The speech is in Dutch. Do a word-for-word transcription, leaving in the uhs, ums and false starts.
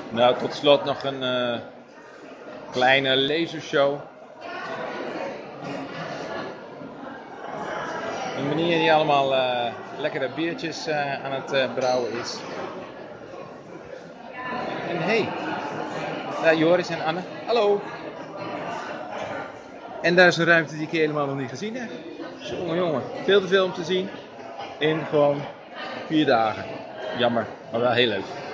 Nou, tot slot nog een uh, kleine lasershow. Een meneer die allemaal uh, lekkere biertjes uh, aan het uh, brouwen is. En hey, daar Joris en Anne. Hallo. En daar is een ruimte die ik helemaal nog niet gezien heb. Jongen, jongen, veel te veel om te zien in gewoon vier dagen. Jammer, maar wel heel leuk.